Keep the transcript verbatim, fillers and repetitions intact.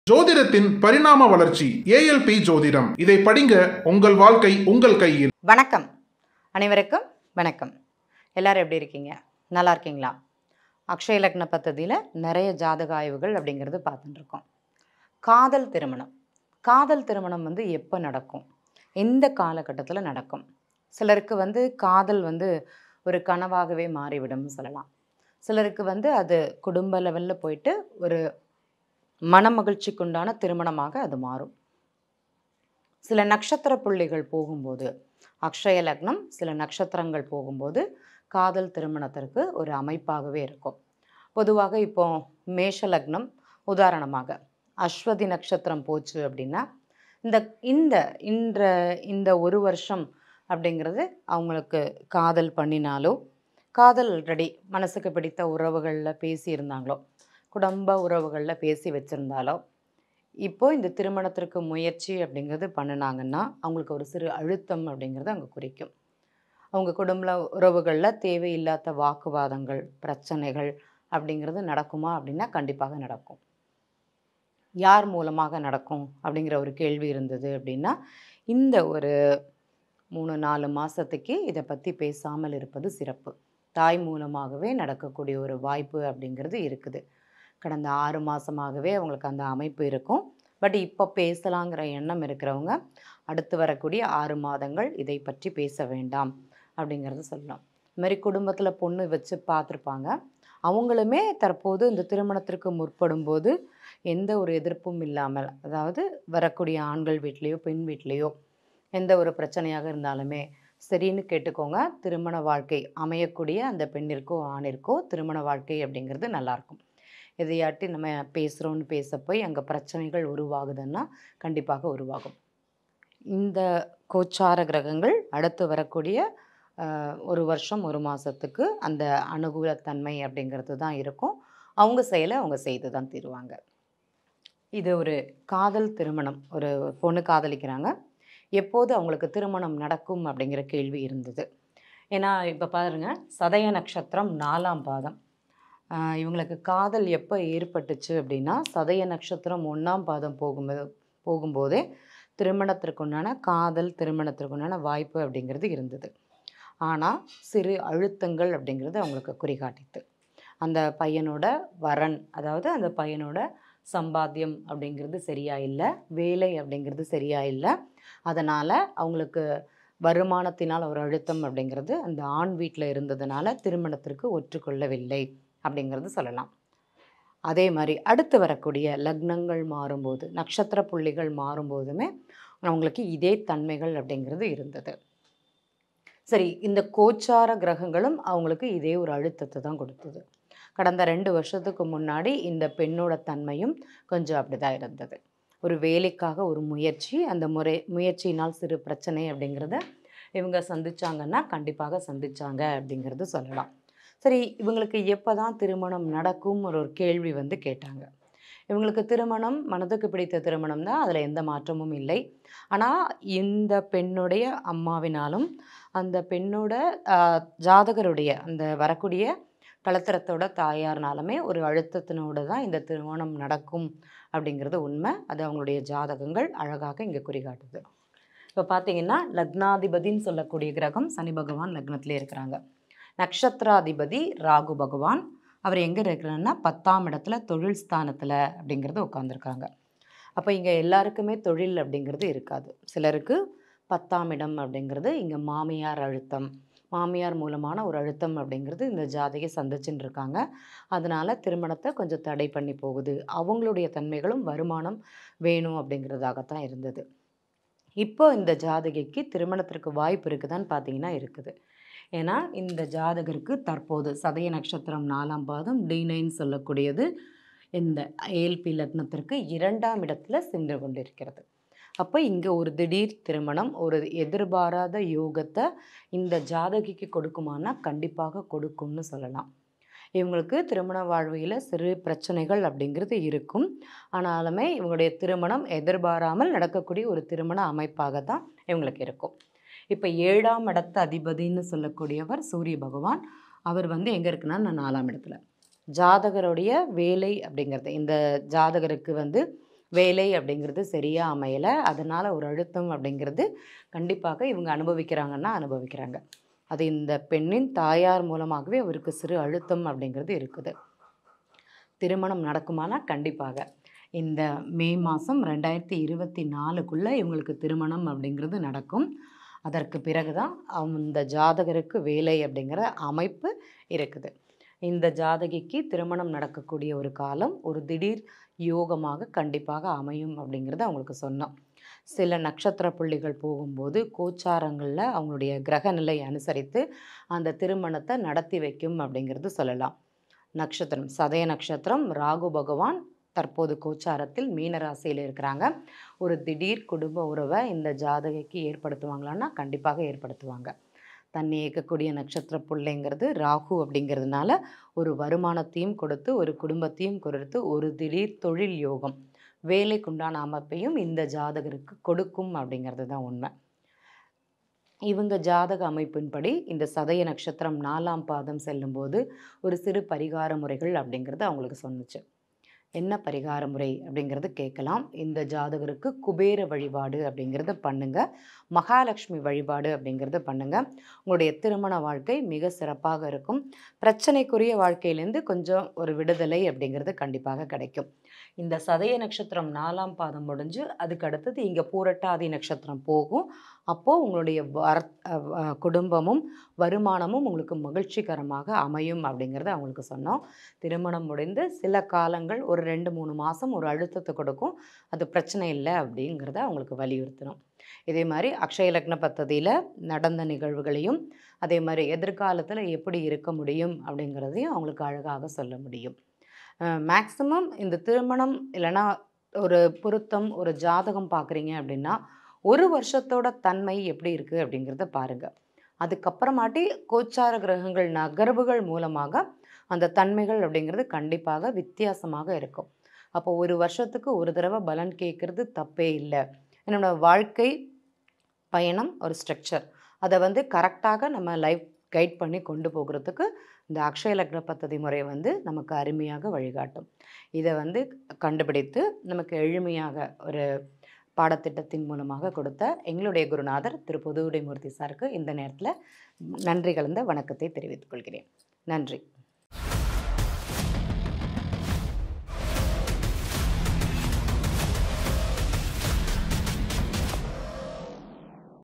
ஜோதிடத்தின் பரிணாம வளர்ச்சி ஏஎல்பி ஜோதிடம். இதை படிங்க, உங்கள் வாழ்க்கை உங்கள் கையில். வணக்கம் அனைவருக்கும் வணக்கம். எல்லாரும் எப்படி இருக்கீங்க? நல்லா இருக்கீங்களா? அக்ஷய லக்ன பத்ததியில் நிறைய ஜாதக ஆய்வுகள் அப்படிங்கிறது பார்த்துட்டு இருக்கோம். காதல் திருமணம் காதல் திருமணம் வந்து எப்போ நடக்கும், எந்த காலகட்டத்தில் நடக்கும்? சிலருக்கு வந்து காதல் வந்து ஒரு கனவாகவே மாறிவிடும்னு சொல்லலாம். சிலருக்கு வந்து அது குடும்ப லெவலில் போயிட்டு ஒரு மன மகிழ்ச்சிக்குண்டான திருமணமாக அது மாறும். சில நட்சத்திர புள்ளிகள் போகும்போது, அக்ஷய லக்னம் சில நட்சத்திரங்கள் போகும்போது காதல் திருமணத்திற்கு ஒரு அமைப்பாகவே இருக்கும். பொதுவாக இப்போ மேஷ லக்னம் உதாரணமாக அஸ்வதி நட்சத்திரம் போச்சு அப்படின்னா இந்த இந்த இன்ற இந்த ஒரு வருஷம் அப்படிங்கிறது அவங்களுக்கு காதல் பண்ணினாலோ, காதல் ஆல்ரெடி மனசுக்கு பிடித்த உறவுகளில் பேசியிருந்தாங்களோ, குடும்ப உறவுகளில் பேசி வச்சுருந்தாலோ, இப்போது இந்த திருமணத்திற்கு முயற்சி அப்படிங்கிறது பண்ணினாங்கன்னா அவங்களுக்கு ஒரு சிறு அழுத்தம் அப்படிங்கிறது அங்கே குறிக்கும். அவங்க குடும்ப உறவுகளில் தேவையில்லாத வாக்குவாதங்கள், பிரச்சனைகள் அப்படிங்கிறது நடக்குமா அப்படின்னா கண்டிப்பாக நடக்கும். யார் மூலமாக நடக்கும் அப்படிங்கிற ஒரு கேள்வி இருந்தது அப்படின்னா, இந்த ஒரு மூணு நாலு மாதத்துக்கு இதை பற்றி பேசாமல் இருப்பது சிறப்பு. தாய் மூலமாகவே நடக்கக்கூடிய ஒரு வாய்ப்பு அப்படிங்கிறது இருக்குது. கடந்த ஆறு மாதமாகவே அவங்களுக்கு அந்த அமைப்பு இருக்கும். பட் இப்போ பேசலாங்கிற எண்ணம் இருக்கிறவங்க அடுத்து வரக்கூடிய ஆறு மாதங்கள் இதை பற்றி பேச வேண்டாம் அப்படிங்கிறது சொல்லலாம். இது மாதிரி குடும்பத்தில் பொண்ணு வச்சு பார்த்துருப்பாங்க. அவங்களுமே தற்போது இந்த திருமணத்திற்கு முற்படும் போது எந்த ஒரு எதிர்ப்பும் இல்லாமல், அதாவது வரக்கூடிய ஆண்கள் வீட்லேயோ பெண் வீட்லேயோ எந்த ஒரு பிரச்சனையாக இருந்தாலுமே சரின்னு கேட்டுக்கோங்க. திருமண வாழ்க்கை அமையக்கூடிய அந்த பெண்ணிற்கோ ஆணிற்கோ திருமண வாழ்க்கை அப்படிங்கிறது நல்லாயிருக்கும். எதையாட்டி நம்ம பேசுகிறோன்னு பேச போய் அங்கே பிரச்சனைகள் உருவாகுதுன்னா கண்டிப்பாக உருவாகும். இந்த கோச்சார கிரகங்கள் அடுத்து வரக்கூடிய ஒரு வருஷம் ஒரு மாதத்துக்கு அந்த அனுகூலத்தன்மை அப்படிங்கிறது தான் இருக்கும். அவங்க செயலை அவங்க செய்து தான் தீருவாங்க. இது ஒரு காதல் திருமணம். ஒரு பொண்ணு காதலிக்கிறாங்க, எப்போது அவங்களுக்கு திருமணம் நடக்கும் அப்படிங்கிற கேள்வி இருந்தது. ஏன்னா இப்போ பாருங்கள், சதய நட்சத்திரம் நாலாம் பாதம். இவங்களுக்கு காதல் எப்போ ஏற்பட்டுச்சு அப்படின்னா சதய நட்சத்திரம் ஒன்றாம் பாதம் போகும்போது போகும்போதே திருமணத்திற்குண்டான காதல் திருமணத்திற்குண்டான வாய்ப்பு அப்படிங்கிறது இருந்தது. ஆனால் சிறு அழுத்தங்கள் அப்படிங்கிறது அவங்களுக்கு குறிகாட்டித்து. அந்த பையனோட வரன், அதாவது அந்த பையனோட சம்பாத்தியம் அப்படிங்கிறது சரியா இல்லை, வேலை அப்படிங்கிறது சரியா இல்லை. அதனால் அவங்களுக்கு வருமானத்தினால் ஒரு அழுத்தம் அப்படிங்கிறது அந்த ஆண் வீட்டில் இருந்ததுனால திருமணத்திற்கு ஒற்றுக்கொள்ளவில்லை அப்படிங்கிறது சொல்லலாம். அதே மாதிரி அடுத்து வரக்கூடிய லக்னங்கள் மாறும்போது, நட்சத்திர புள்ளிகள் மாறும்போதுமே அவங்களுக்கு இதே தன்மைகள் அப்படிங்கிறது இருந்தது. சரி, இந்த கோச்சார கிரகங்களும் அவங்களுக்கு இதே ஒரு அழுத்தத்தை தான் கொடுத்தது. கடந்த ரெண்டு வருஷத்துக்கு முன்னாடி இந்த பெண்ணோட தன்மையும் கொஞ்சம் அப்படி தான் இருந்தது. ஒரு வேலைக்காக ஒரு முயற்சி, அந்த முறை முயற்சியினால் சிறு பிரச்சனை அப்படிங்கிறத இவங்க சந்திச்சாங்கன்னா கண்டிப்பாக சந்திச்சாங்க அப்படிங்கிறது சொல்லலாம். சரி, இவங்களுக்கு எப்போ தான் திருமணம் நடக்கும் ஒரு ஒரு கேள்வி வந்து கேட்டாங்க. இவங்களுக்கு திருமணம் மனதுக்கு பிடித்த திருமணம் தான், அதில் எந்த மாற்றமும் இல்லை. ஆனால் இந்த பெண்ணுடைய அம்மாவினாலும் அந்த பெண்ணோட ஜாதகருடைய அந்த வரக்கூடிய கலத்திரத்தோட தாயார்னாலுமே ஒரு அழுத்தத்தினோடு தான் இந்த திருமணம் நடக்கும் அப்படிங்கிறது உண்மை. அது அவங்களுடைய ஜாதகங்கள் அழகாக இங்கே குறிகாட்டுது. இப்போ பார்த்தீங்கன்னா லக்னாதிபதின்னு சொல்லக்கூடிய கிரகம் சனி பகவான் லக்னத்திலே இருக்கிறாங்க. நட்சத்திராதிபதி ராகு பகவான் அவர் எங்கே இருக்கிறாங்கன்னா பத்தாம் இடத்துல தொழில் ஸ்தானத்தில் அப்படிங்கிறது உட்காந்துருக்காங்க. அப்போ இங்கே எல்லாருக்குமே தொழில் அப்படிங்கிறது இருக்காது. சிலருக்கு பத்தாம் இடம் அப்படிங்கிறது இங்கே மாமியார் அழுத்தம், மாமியார் மூலமான ஒரு அழுத்தம் அப்படிங்கிறது இந்த ஜாதகை சந்திச்சுன்னு இருக்காங்க. அதனால் திருமணத்தை கொஞ்சம் தடை பண்ணி போகுது. அவங்களுடைய தன்மைகளும் வருமானம் வேணும் அப்படிங்கிறதாகத்தான் இருந்தது. இப்போ இந்த ஜாதகைக்கு திருமணத்திற்கு வாய்ப்பு இருக்குதான்னு பார்த்தீங்கன்னா இருக்குது. ஏன்னா இந்த ஜாதகருக்கு தற்போது சதய நட்சத்திரம் நாலாம் பாதம் டி நைன் சொல்லக்கூடியது இந்த ஏஎல்பி லக்னத்திற்கு இரண்டாம் இடத்துல சென்று கொண்டிருக்கிறது. அப்போ இங்கே ஒரு திடீர் திருமணம், ஒரு எதிர்பாராத யோகத்தை இந்த ஜாதகிக்கு கொடுக்குமானா கண்டிப்பாக கொடுக்கும்னு சொல்லலாம். இவங்களுக்கு திருமண வாழ்வியில் சிறு பிரச்சனைகள் அப்படிங்கிறது இருக்கும். ஆனாலுமே இவங்களுடைய திருமணம் எதிர்பாராமல் நடக்கக்கூடிய ஒரு திருமண அமைப்பாக தான் இவங்களுக்கு இருக்கும். இப்போ ஏழாம் இடத்த அதிபதின்னு சொல்லக்கூடியவர் சூரிய பகவான். அவர் வந்து எங்கே இருக்குன்னா நான் நாலாம் இடத்துல. ஜாதகருடைய வேலை அப்படிங்கிறது, இந்த ஜாதகருக்கு வந்து வேலை அப்படிங்கிறது சரியாக அமையலை, அதனால் ஒரு அழுத்தம் அப்படிங்கிறது கண்டிப்பாக இவங்க அனுபவிக்கிறாங்கன்னா அனுபவிக்கிறாங்க. அது இந்த பெண்ணின் தாயார் மூலமாகவே அவருக்கு சிறு அழுத்தம் அப்படிங்கிறது இருக்குது. திருமணம் நடக்குமானா கண்டிப்பாக இந்த மே மாதம் ரெண்டாயிரத்தி இருபத்தி நாலுக்குள்ளே இவங்களுக்கு திருமணம் அப்படிங்கிறது நடக்கும். அதற்கு பிறகு தான் அந்த ஜாதகருக்கு வேலை அப்படிங்கிற அமைப்பு இருக்குது. இந்த ஜாதகிக்கு திருமணம் நடக்கக்கூடிய ஒரு காலம் ஒரு திடீர் யோகமாக கண்டிப்பாக அமையும் அப்படிங்கிறத அவங்களுக்கு சொன்னோம். சில நட்சத்திர புள்ளிகள் போகும்போது கோச்சாரங்களில் அவங்களுடைய கிரக நிலை அனுசரித்து அந்த திருமணத்தை நடத்தி வைக்கும் அப்படிங்கிறது சொல்லலாம். நட்சத்திரம் சதய நட்சத்திரம், ராகு பகவான் தற்போது கோச்சாரத்தில் மீனராசியில் இருக்கிறாங்க. ஒரு திடீர் குடும்ப உறவை இந்த ஜாதகிக்கு ஏற்படுத்துவாங்களான்னா கண்டிப்பாக ஏற்படுத்துவாங்க. தன்னை இயக்கக்கூடிய நட்சத்திர புள்ளைங்கிறது ராகு அப்படிங்கிறதுனால ஒரு வருமானத்தையும் கொடுத்து ஒரு குடும்பத்தையும் கொடுத்து ஒரு திடீர் தொழில் யோகம் வேலைக்குண்டான அமைப்பையும் இந்த ஜாதகருக்கு கொடுக்கும் அப்படிங்கிறது தான் உண்மை. இவங்க ஜாதக அமைப்பின்படி இந்த சதய நட்சத்திரம் நாலாம் பாதம் செல்லும்போது ஒரு சிறு பரிகார முறைகள் அப்படிங்கிறது அவங்களுக்கு சொன்னுச்சு. என்ன பரிகார முறை அப்படிங்கிறது கேட்கலாம். இந்த ஜாதகருக்கு குபேர வழிபாடு அப்படிங்கிறத பண்ணுங்க, மகாலட்சுமி வழிபாடு அப்படிங்கிறத பண்ணுங்க. உங்களுடைய திருமண வாழ்க்கை மிக சிறப்பாக இருக்கும். பிரச்சனைக்குரிய வாழ்க்கையிலேருந்து கொஞ்சம் ஒரு விடுதலை அப்படிங்கிறது கண்டிப்பாக கிடைக்கும். இந்த சதய நட்சத்திரம் நாலாம் பாதம் முடிஞ்சு அதுக்கு அடுத்தது இங்கே பூரட்டாதி நட்சத்திரம் போகும். அப்போது உங்களுடைய வர குடும்பமும் வருமானமும் உங்களுக்கு மகிழ்ச்சிகரமாக அமையும் அப்படிங்கிறத அவங்களுக்கு சொன்னோம். திருமணம் முடிந்து சில காலங்கள் ஒரு ரெண்டு மூணு மாதம் ஒரு அழுத்தத்தை கொடுக்கும், அது பிரச்சனை இல்லை அப்படிங்கிறத அவங்களுக்கு வலியுறுத்தணும். இதே மாதிரி அக்ஷய லக்ன பத்ததியில் நடந்த நிகழ்வுகளையும் அதே மாதிரி எதிர்காலத்தில் எப்படி இருக்க முடியும் அப்படிங்கிறதையும் அவங்களுக்கு அழகாக சொல்ல முடியும். மேக்ஸிமம் இந்த திருமணம் இல்லைன்னா ஒரு பொருத்தம் ஒரு ஜாதகம் பார்க்குறீங்க அப்படின்னா ஒரு வருஷத்தோட தன்மை எப்படி இருக்குது அப்படிங்கிறத பாருங்கள். அதுக்கப்புறமாட்டி கோச்சார கிரகங்கள் நகர்வுகள் மூலமாக அந்த தன்மைகள் அப்படிங்கிறது கண்டிப்பாக வித்தியாசமாக இருக்கும். அப்போ ஒரு வருஷத்துக்கு ஒரு தடவை பலன் கேட்குறது தப்பே இல்லை. என்னோடய வாழ்க்கை பயணம் ஒரு ஸ்ட்ரக்சர், அதை வந்து கரெக்டாக நம்ம லைஃப் கைட் பண்ணி கொண்டு போகிறதுக்கு இந்த அக்ஷய லக்ன பத்ததி முறை வந்து நமக்கு அருமையாக வழிகாட்டும். இதை வந்து கண்டுபிடித்து நமக்கு எளிமையாக ஒரு பாடத்திட்டத்தின் மூலமாக கொடுத்த எங்களுடைய குருநாதர் திரு புதுவுடைமூர்த்தி சாருக்கு இந்த நேரத்தில் நன்றி கலந்த வணக்கத்தை தெரிவித்துக் கொள்கிறேன். நன்றி.